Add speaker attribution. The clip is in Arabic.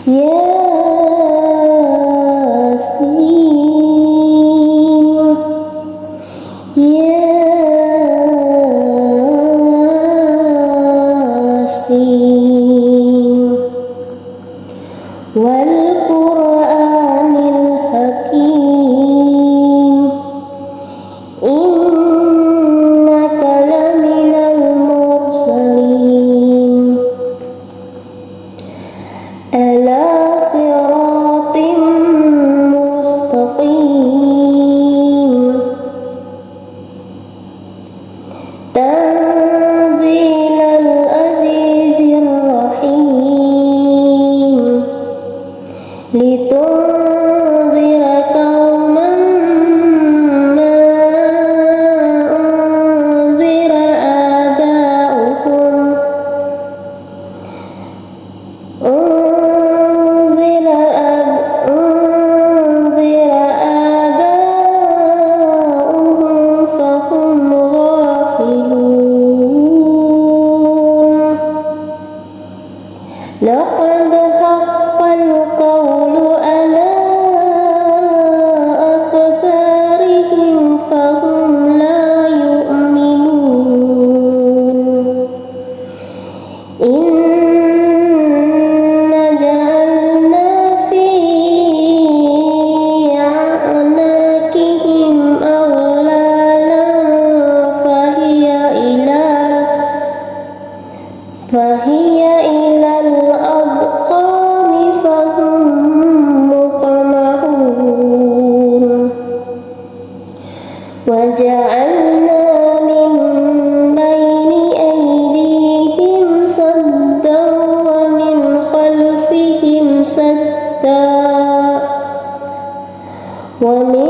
Speaker 1: والقرآن الحكيم إنك لمن المرسلين على صراط مستقيم تنزيل العزيز الرحيم لتنذر قوما ما أنذر آباؤهم فهم غافلون لقد حق القول على أكثرهم فهم لا يؤمنون إنا جعلنا في أعناقهم أغلالا فهي إلى الأذقان فهم مقمحون وجعلنا من بين أيديهم سدا ومن خلفهم سدا